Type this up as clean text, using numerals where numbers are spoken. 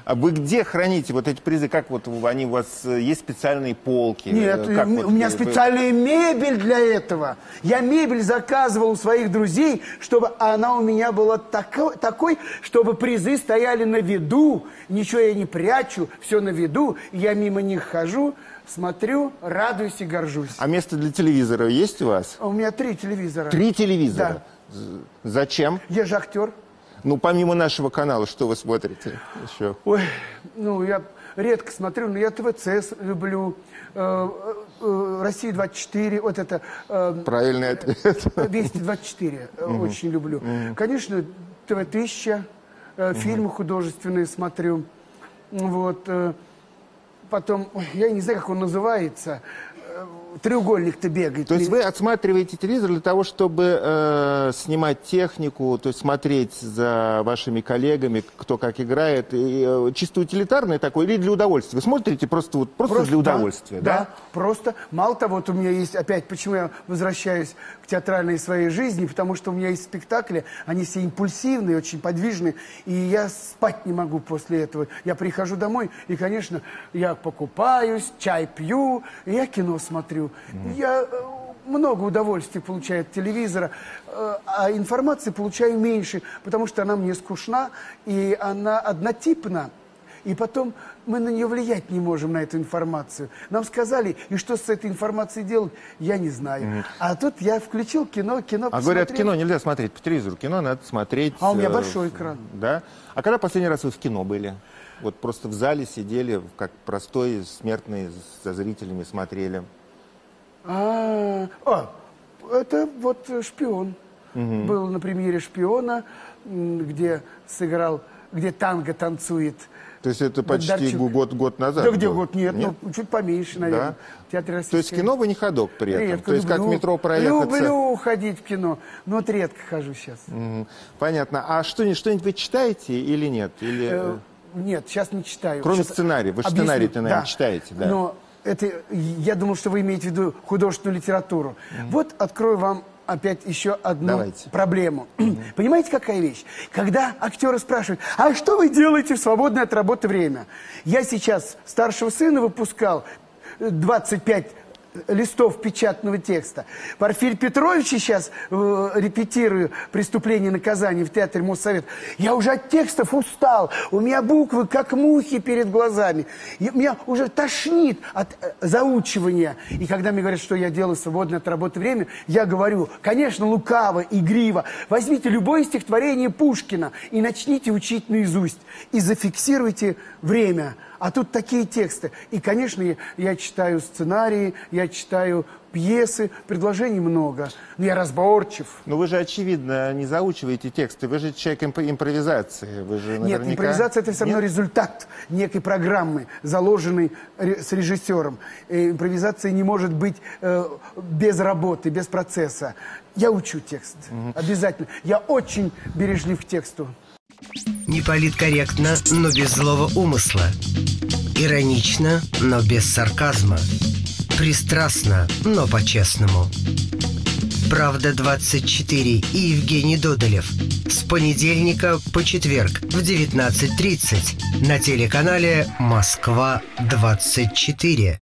А вы где храните вот эти призы? Как вот они у вас, есть специальные полки? Нет, как у меня специальная мебель для этого. Я мебель заказывал у своих друзей, чтобы она у меня была такой, чтобы призы стояли на виду. Ничего я не прячу, все на виду. Я мимо них хожу, смотрю, радуюсь и горжусь. А место для телевизора есть у вас? У меня 3 телевизора. 3 телевизора? Да. Зачем? Я же актер. Ну, помимо нашего канала, что вы смотрите еще? Ой, ну, я редко смотрю, но я ТВЦ люблю, Россия-24, вот это... Правильный ответ. Вести-24 очень люблю. Конечно, ТВ-1000, фильмы художественные смотрю. Вот. Потом, я не знаю, как он называется, треугольник-то бегает. То есть вы отсматриваете телевизор для того, чтобы снимать технику, то есть смотреть за вашими коллегами, кто как играет, и, чисто утилитарное такое или для удовольствия? Вы смотрите просто для удовольствия, да? Да, просто. Мало того, вот у меня есть, опять, почему я возвращаюсь к театральной своей жизни, потому что у меня есть спектакли, они все импульсивные, очень подвижные, и я спать не могу после этого. Я прихожу домой, и, конечно, я покупаюсь, чай пью, и я кино смотрю. Я много удовольствия получаю от телевизора, а информации получаю меньше, потому что она мне скучна, и она однотипна. И потом мы на нее влиять не можем, на эту информацию. Нам сказали, и что с этой информацией делать, я не знаю. А тут я включил кино посмотрел. А говорят, кино нельзя смотреть по телевизору, кино надо смотреть... А у меня большой экран. Да? А когда последний раз вы в кино были? Вот просто в зале сидели, как простой смертный, за зрителями смотрели. Это вот «Шпион». Был на премьере «Шпиона», где сыграл, где танго танцует. То есть это почти год назад? Да где год? Нет, ну чуть поменьше, наверное. Да? В Театре Российской. То есть кино вы не ходок при этом? Редко То есть люблю, как в метро проехаться? Люблю ходить в кино, но вот редко хожу сейчас. Понятно. А что-нибудь вы читаете или нет? Или... Нет, сейчас не читаю. Кроме сейчас сценария. Вы сценарий-то, наверное, читаете, да? Но это, я думал, что вы имеете в виду художественную литературу. Вот открою вам опять еще одну проблему. Понимаете, какая вещь? Когда актеры спрашивают, а что вы делаете в свободное от работы время? Я сейчас старшего сына выпускал, 25 листов печатного текста. Порфирь Петрович сейчас репетирую «Преступление и наказание» в Театре Моссовет. Я уже от текстов устал. У меня буквы как мухи перед глазами. Меня уже тошнит от заучивания. И когда мне говорят, что я делаю свободное от работы время, я говорю, конечно, лукаво, игриво. Возьмите любое стихотворение Пушкина и начните учить наизусть. И зафиксируйте время. А тут такие тексты. И, конечно, я читаю сценарии, я читаю пьесы, предложений много. Но я разборчив. Но вы же, очевидно, не заучиваете тексты. Вы же человек импровизации. Вы же наверняка... Нет, импровизация – это все равно результат некой программы, заложенной с режиссером. И импровизация не может быть без работы, без процесса. Я учу текст. Обязательно. Я очень бережлив к тексту. Не политкорректно, но без злого умысла. Иронично, но без сарказма. Пристрастно, но по-честному. «Правда-24» и Евгений Додолев. С понедельника по четверг в 19:30 на телеканале «Москва-24».